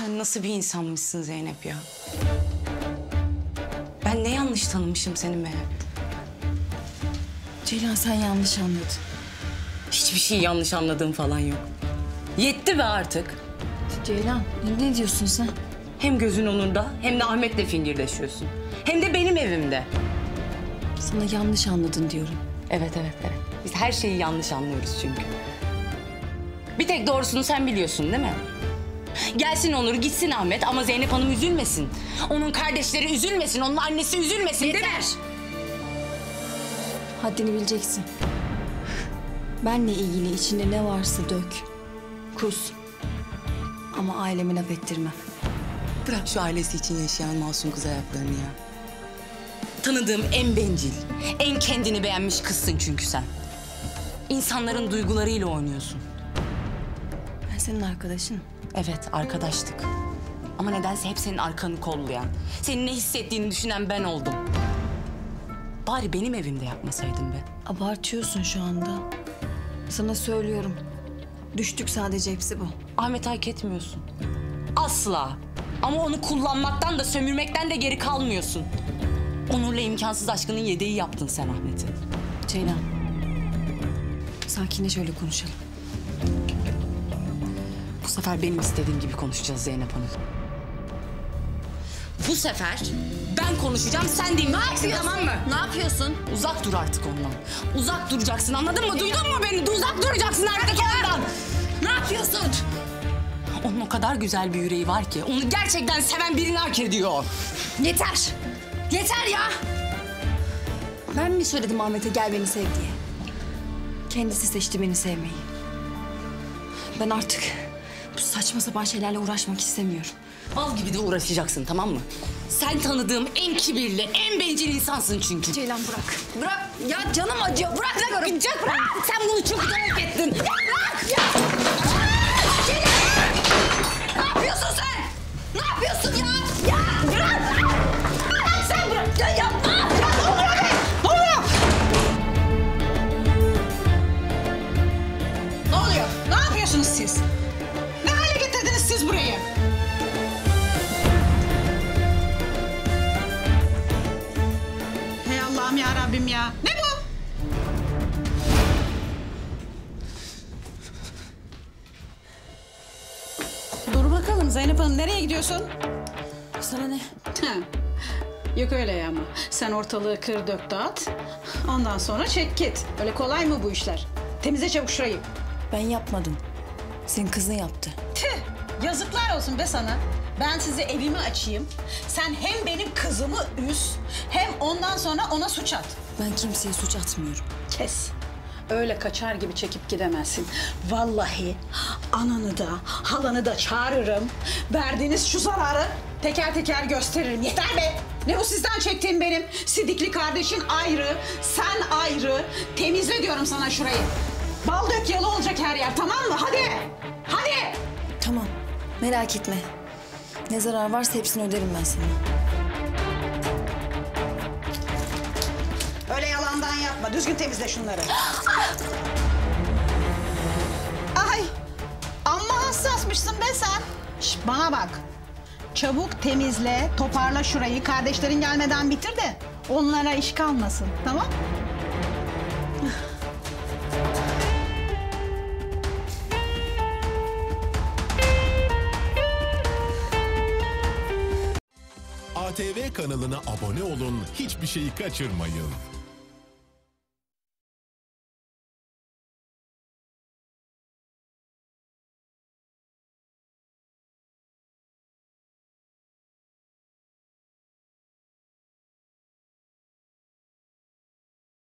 Sen nasıl bir insanmışsın Zeynep ya? Ben ne yanlış tanımışım seni meğer? Ceylan sen yanlış anladın. Hiçbir şey yanlış anladığım falan yok. Yetti be artık. Ceylan ne diyorsun sen? Hem gözün onunda hem de Ahmet'le fingirdeşiyorsun. Hem de benim evimde. Sana yanlış anladın diyorum. Evet. Biz her şeyi yanlış anlıyoruz çünkü. Bir tek doğrusunu sen biliyorsun değil mi? Gelsin Onur, gitsin Ahmet ama Zeynep Hanım üzülmesin. Onun kardeşleri üzülmesin, onun annesi üzülmesin değil mi? Haddini bileceksin. Benle ilgili içinde ne varsa dök. Kus. Ama ailemi laf ettirmem. Bırak şu ailesi için yaşayan masum kız ayaklarını ya. Tanıdığım en bencil, en kendini beğenmiş kızsın çünkü sen. İnsanların duygularıyla oynuyorsun. Ben senin arkadaşınım. Evet, arkadaştık. Ama nedense hep senin arkanı kollayan, senin ne hissettiğini düşünen ben oldum. Bari benim evimde yapmasaydın be. Abartıyorsun şu anda. Sana söylüyorum. Düştük sadece, hepsi bu. Ahmet hak etmiyorsun. Asla. Ama onu kullanmaktan da sömürmekten de geri kalmıyorsun. Onur'la imkansız aşkının yedeği yaptın sen Ahmet'i. Ceylan. Sakinle şöyle konuşalım. Bu sefer benim istediğim gibi konuşacağız Zeynep Hanım. Bu sefer ben konuşacağım, sen dinleyeceksin, tamam mı? Ne yapıyorsun? Uzak dur artık ondan. Uzak duracaksın, anladın mı? Duydun mu beni? Uzak duracaksın artık ondan. Ne yapıyorsun? Onun o kadar güzel bir yüreği var ki onu gerçekten seven birini hak ediyor. Yeter! Yeter ya! Ben mi söyledim Ahmet'e gel beni sev diye? Kendisi seçti beni sevmeyi. Ben artık bu saçma sapan şeylerle uğraşmak istemiyorum. Bal gibi de uğraşacaksın, tamam mı? Sen tanıdığım en kibirli, en bencil insansın çünkü. Ceylan bırak. Bırak. Ya canım acıyor. Bırak diyorum. Bırak! Sen bunu çok hak ettin. Ya bırak! Ya! Ne yapıyorsun sen? Ne yapıyorsun ya? Ya bırak! Bırak sen bırak! Ya yapma! Ya ne oluyor be? Ne oluyor? Ne oluyor? Ne yapıyorsunuz siz? Ne hale getirdiniz siz burayı? Hey Allah'ım ya Rabbim ya. Ne bu? Dur bakalım Zeynep Hanım, nereye gidiyorsun? Sana ne? Yok öyle ama. Sen ortalığı kır dök dağıt. Ondan sonra çek git. Öyle kolay mı bu işler? Temizle çabuk şurayı. Ben yapmadım. Senin kızın yaptı. Tüh! Yazıklar olsun be sana. Ben size evimi açayım. Sen hem benim kızımı üz, hem ondan sonra ona suç at. Ben kimseye suç atmıyorum. Kes. Öyle kaçar gibi çekip gidemezsin. Vallahi ananı da, halanı da çağırırım. Verdiğiniz şu zararı teker teker gösteririm. Yeter be! Ne bu sizden çektiğim benim? Sidikli kardeşin ayrı, sen ayrı. Temizle diyorum sana şurayı. Bal dök yalı olacak her yer, tamam mı? Hadi! Hadi! Tamam. Merak etme. Ne zarar varsa hepsini öderim ben sana. Öyle yalandan yapma. Düzgün temizle şunları. Ay! Amma hassasmışsın be sen. Şş, bana bak. Çabuk temizle, toparla şurayı. Kardeşlerin gelmeden bitir de onlara iş kalmasın. Tamam? ATV kanalına abone olun, hiçbir şeyi kaçırmayın.